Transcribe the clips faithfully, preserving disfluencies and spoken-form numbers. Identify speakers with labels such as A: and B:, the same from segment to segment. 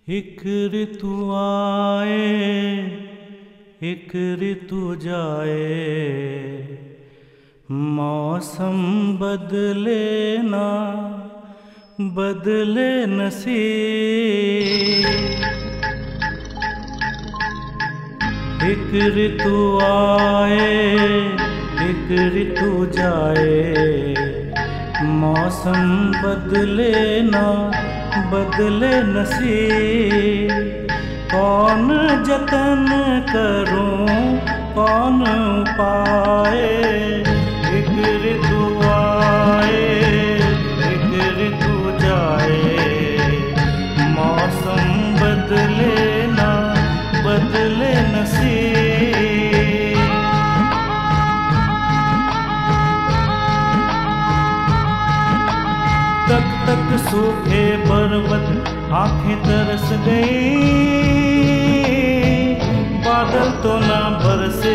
A: एक ऋतु आए एक ऋतु जाए, मौसम बदले ना बदले नसीब। एक ऋतु आए एक ऋतु जाए, मौसम बदले ना बदले नसीब। कौन जतन करूं कौन उपाय, एक ऋतु आए एक ऋतु जाए, मौसम बदले ना बदले नसीब। तक तक सूखे पर्वत आंखें तरस गई, बादल तो ना बरसे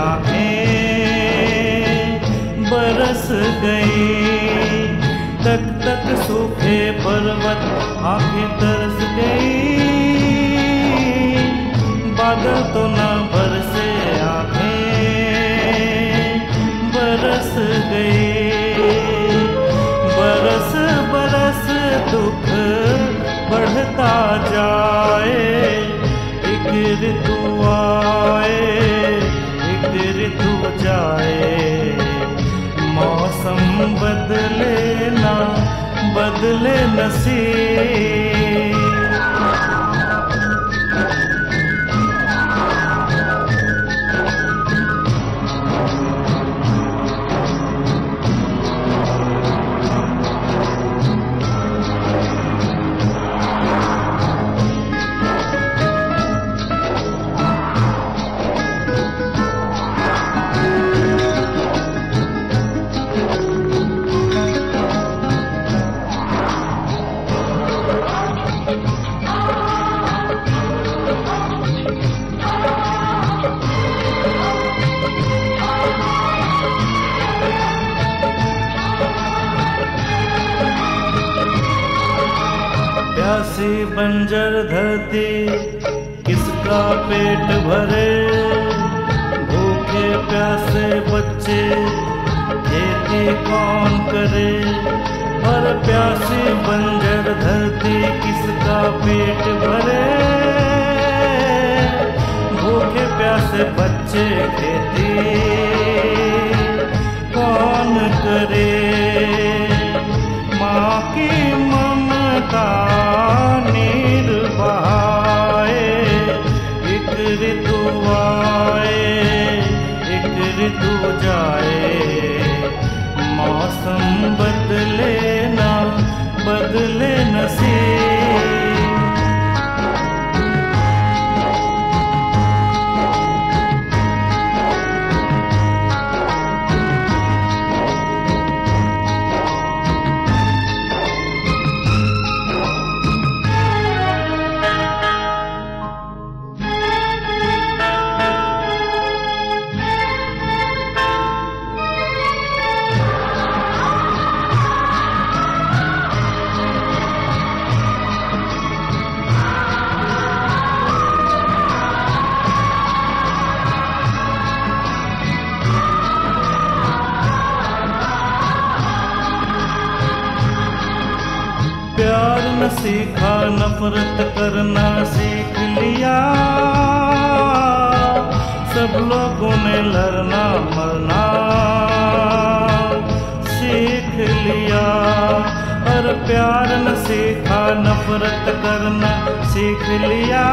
A: आंखें बरस गई। तक तक सूखे पर्वत आंखें तरस गई, बादल तो ना बरसे आंखें बरस गई। बरस बरस दुख बढ़ता जाए, एक ऋतु आए एक ऋतु जाए, मौसम बदले ना बदले नसीब। प्यासी बंजर धरती किसका पेट भरे, भूखे प्यासे बच्चे खेती कौन करे। और प्यासी बंजर धरती किसका पेट भरे, भूखे प्यासे बच्चे खेती कौन करे। माँ की ममता नीर बहाए, एक ऋतु आए एक ऋतु जाए, मौसम बदले ना बदले नसीब। प्यार न सीखा नफरत करना सीख लिया, सब लोगों ने लड़ना मरना सीख लिया। और प्यार न सीखा नफरत करना सीख लिया,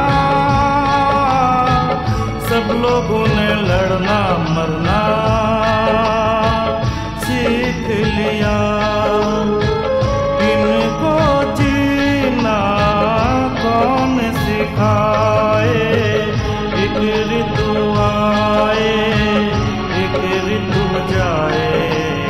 A: सब लोगों ने लड़ना मरना सीख लिया। इनको जीना कौन सिखाए, एक ऋतु आए एक ऋतु जाए,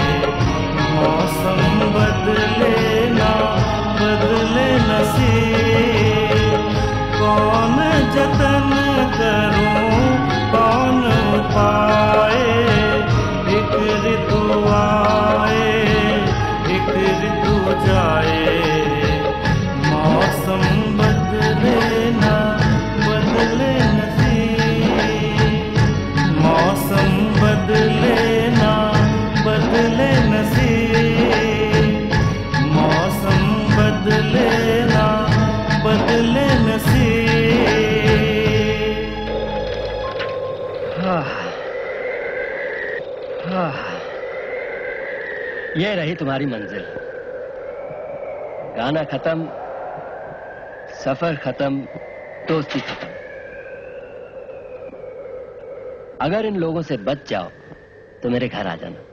A: मौसम बदले ना बदले नसीब। कौन जतन करूं कौन उपाय, एक ऋतु आए एक ऋतु जाए, मौसम बदले
B: ये रही तुम्हारी मंजिल। गाना खत्म, सफर खत्म, दोस्ती खत्म। अगर इन लोगों से बच जाओ तो मेरे घर आ जाना।